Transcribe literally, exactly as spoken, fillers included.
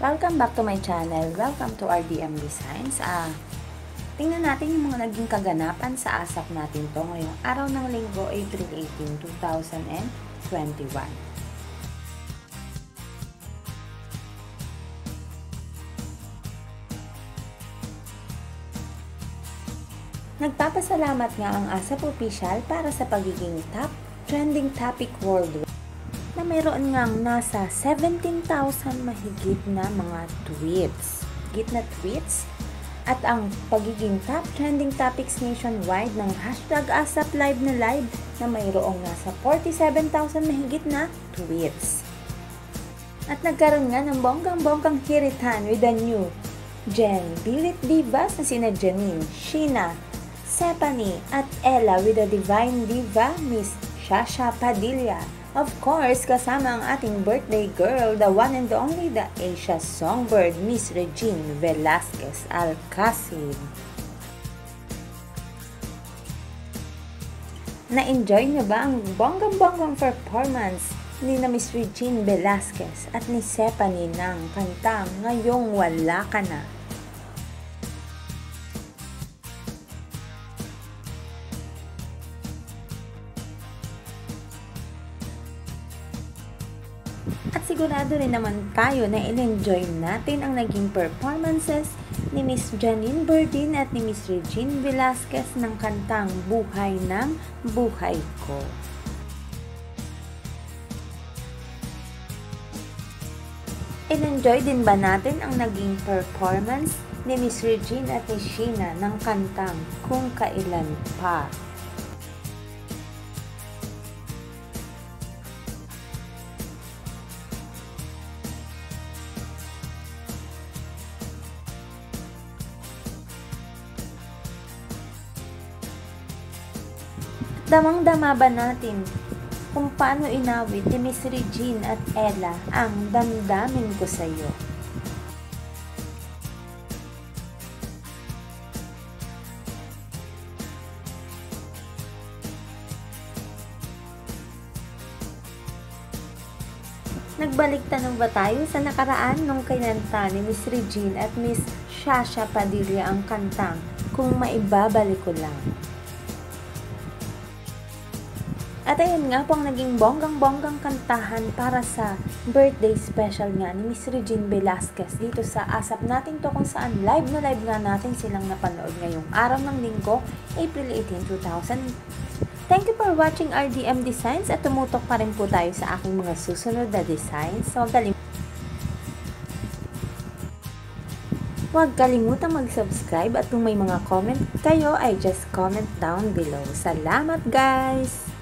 Welcome back to my channel. Welcome to R D M Designs. Ah, tingnan natin yung mga naging kaganapan sa ASAP natin to ngayong araw ng Linggo, April eighteen, two thousand twenty-one. Nagpapasalamat nga ang ASAP Official para sa pagiging top trending topic worldwide na mayroon ngang nasa seventeen thousand mahigit na mga tweets. Higit na tweets at ang pagiging top trending topics nationwide ng hashtag ASAP Live na live na mayroong nasa forty-seven thousand mahigit na tweets. At nagkaroon nga ng bonggang-bonggang hiritan with the new Gen Bilit Divas na sina Janine, Sheena, Stephanie at Ella with the Divine Diva Miss Shasha Padilla. Of course, kasama ang ating birthday girl, the one and the only, the Asia Songbird, Miss Regine Velasquez Alcacid. Na-enjoy niyo ba ang bonggang-bonggang performance ni na Miss Regine Velasquez at ni Stephanie ng kantang Ngayong Wala Ka Na? At sigurado rin naman tayo na in-enjoy natin ang naging performances ni Miss Janine Burdin at ni Miss Regine Velasquez ng kantang Buhay ng Buhay Ko. In-enjoy din ba natin ang naging performance ni Miss Regine at ni Sheena ng kantang Kung Kailan Pa? Damang-dama ba natin kung paano inawit ni Miss Regine at Ella ang Damdamin Ko Sa'yo? Nagbalik tanong ba tayo sa nakaraan nung kinanta ni Miss Regine at Miss Shasha Padilla ang kantang Kung Maibabalik Ko Lang? At ayun nga po ang naging bonggang-bonggang kantahan para sa birthday special nga ni Miss Regine Velasquez dito sa ASAP natin to, kung saan live na live nga natin silang napanood ngayong araw ng Linggo, April eighteen, two thousand. Thank you for watching R D M Designs at tumutok pa rin po tayo sa aking mga susunod na designs. So, galing Huwag kalimutang mag-subscribe at kung may mga comment kayo ay just comment down below. Salamat guys!